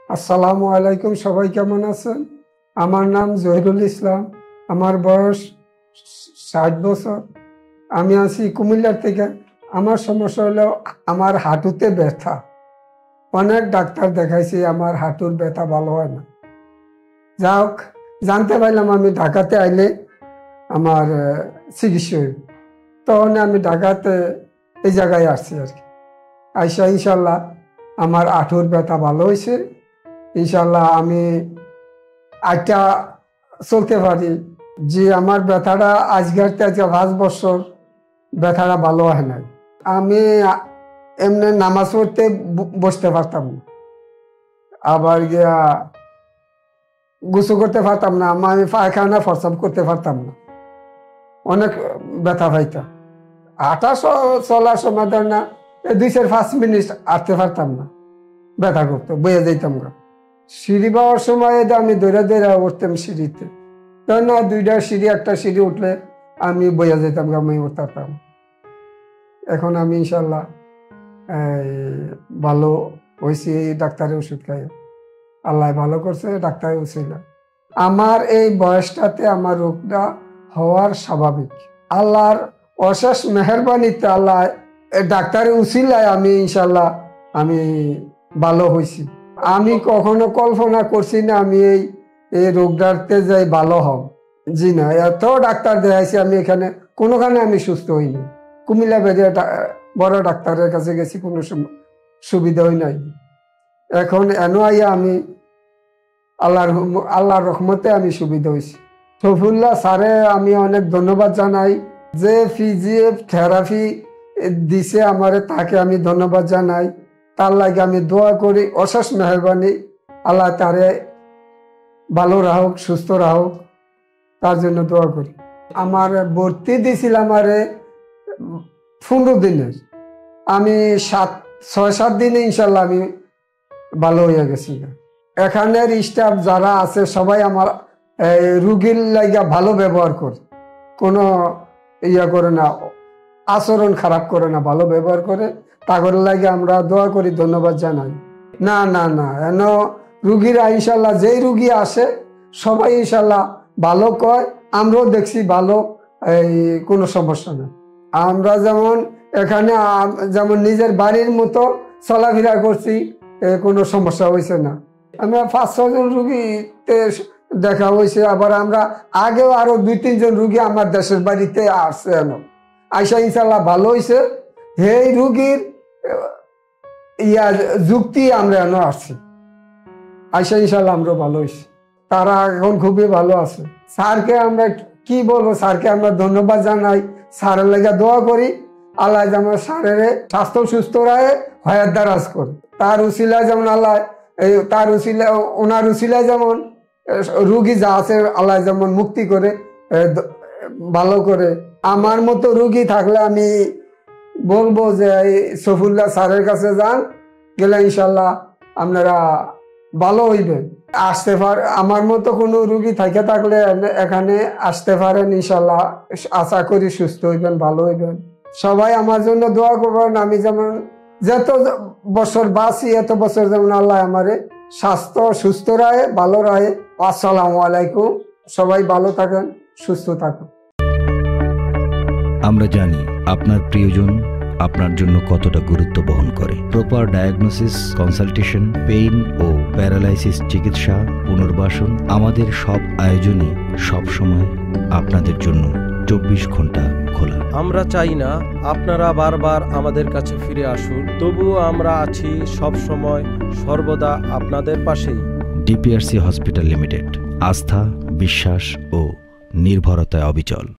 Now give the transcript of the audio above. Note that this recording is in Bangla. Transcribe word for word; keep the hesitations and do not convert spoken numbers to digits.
আসসালামু আলাইকুম। সবাই কেমন আছেন? আমার নাম জহিরুল ইসলাম। আমার বয়স ষাট বছর। আমি আছি কুমিল্লার থেকে। আমার সমস্যা হলো আমার হাঁটুতে ব্যথা। অনেক ডাক্তার দেখাইছি, আমার হাঁটুর ব্যথা ভালো হয় না। যা হোক, জানতে পারলাম আমি ঢাকাতে আইলে আমার চিকিৎসা হইব। তখন আমি ঢাকাতে এই জায়গায় আসছি আর কি। আইসা ইনশাল্লাহ আমার হাঁটুর ব্যথা ভালো হয়েছে। ইনশাল্লাহ আমি আজটা চলতে পারি। যে আমার ব্যথাটা আজকের থেকে পাঁচ বছর ব্যথাটা ভালো হয় নাই। আমি এমনি নামাজ পড়তে বসতে পারতাম না, আবার গিয়া গোসল করতে পারতাম না, আমি পায়খানা প্রস্রাব করতে পারতাম না, অনেক ব্যথা পাইতাম। হাঁটা চলার সময় ধর না দুই চার পাঁচ মিনিট হাঁটতে পারতাম না, ব্যথা করতো, বয়ে যেতাম গা। সিঁড়ি পাওয়ার সময় আমি দৌড়া দৌড়া উঠতাম সিঁড়িতে, ধর না দুইটা সিঁড়ি একটা সিঁড়ি উঠলে আমি বইয়া যেতাম গা, আমি উঠতে পারতাম। এখন আমি ইনশাল্লাহ ভালো হয়েছি ডাক্তারের ওষুধ খাই। আল্লাহ ভালো করছে, ডাক্তারের ওষুধ। আমার এই বয়সটাতে আমার রোগটা হওয়ার স্বাভাবিক। আল্লাহর অশেষ মেহরবানিতে আল্লাহ ডাক্তারের উসিলায় আমি ইনশাল্লাহ আমি ভালো হয়েছি। আমি কখনো কল্পনা করছি না আমি এই এই রোগটাতে যাই ভালো হব। জি না, এত ডাক্তার দেখাইছি আমি, এখানে কোনোখানে আমি সুস্থ হইনি। কুমিল্লা বেরিয়ে বড় ডাক্তারের কাছে গেছি, কোনো সুবিধা হয় নাই। এখন এন আইয়া আমি আল্লাহর আল্লাহর রহমতে আমি সুবিধা হয়েছি। সফুল্লাহ স্যারে আমি অনেক ধন্যবাদ জানাই, যে ফিজিএফ থেরাপি দিছে আমারে, তাকে আমি ধন্যবাদ জানাই। তার লাগে আমি দোয়া করি, অশেষ মেহরবানি, আল্লাহ তারে ভালো রাখুক, সুস্থ রাখুক, তার জন্য দোয়া করি। আমার ভর্তি দিছিল আমারে পনেরো দিনের, আমি সাত ছয় সাত দিনে ইনশাল্লাহ আমি ভালো হয়ে গেছি। এখানের স্টাফ যারা আছে সবাই আমার রুগীর লাগিয়া ভালো ব্যবহার করে, কোনো ইয়া করে না, আচরণ খারাপ করে না, ভালো ব্যবহার করে। তাগর লাগে আমরা দোয়া করি, ধন্যবাদ জানাই। না না না এন রুগীরা ইনশাল্লাহ যেই রুগী আসে সবাই ইনশাল্লাহ ভালো কয়। আমরাও দেখছি ভালো, এই কোনো সমস্যা নেই। আমরা যেমন এখানে যেমন নিজের বাড়ির মতো চলাফেরা করছি, কোনো সমস্যা হয়েছে না। আমরা পাঁচ ছজন রুগীতে দেখা হয়েছে। আবার আমরা আগেও আরো দুই তিনজন রুগী আমার দেশের বাড়িতে আসছে, এন আইসা ইনশাল্লাহ ভালো হয়েছে। এই রুগীর ইয়া যুক্তি আমরা এন আসছি, আইসা ইনশাল্লাহ আমরা ভালো হয়েছি। তারা এখন খুবই ভালো আছে। স্যারকে আমরা কি বলবো, স্যারকে আমরা ধন্যবাদ জানাই, স্যারের লেগে দোয়া করি। আল্লাহ যেমন স্যারের স্বাস্থ্য সুস্থ রাখে, হয়াত দারাজ করে। তার উসিলায় যেমন আল্লাহ এই তার উসিলায় ওনার উসিলায় যেমন রুগী যা আছে আল্লাহ যেমন মুক্তি করে, ভালো করে। আমার মতো রুগী থাকলে আমি বলবো যে সফুল্লাহ স্যারের কাছে যান, গেলে ইনশাল্লাহ আপনারা ভালো হইবেন। আসতে পার আমার মতো কোনো রুগী থাকে থাকলে এখানে আসতে পারেন, ইনশাল্লাহ আশা করি সুস্থ হইবেন, ভালো হইবেন। সবাই আমার জন্য দোয়া করবেন। আমি যেমন যত বছর বাঁচি এত বছর যেমন আল্লাহ আমারে স্বাস্থ্য সুস্থ রাখে, ভালো রাখে। আসসালামু আলাইকুম। সবাই ভালো থাকেন, সুস্থ থাকুন। আমরা জানি আপনার প্রিয়জন আপনার জন্য কতটা গুরুত্ব বহন করে। প্রপার ডায়াগনোসিস, কনসালটেশন, পেইন ও প্যারালাইসিস চিকিৎসা, পুনর্বাসন, আমাদের সব আয়োজনই সবসময় আপনাদের জন্য চব্বিশ ঘন্টা খোলা। আমরা চাই না আপনারা বারবার আমাদের কাছে ফিরে আসুন, তবুও আমরা আছি সব সময় সর্বদা আপনাদের পাশেই। ডিপিআরসি হসপিটাল লিমিটেড, আস্থা, বিশ্বাস ও নির্ভরতায় অবিচল।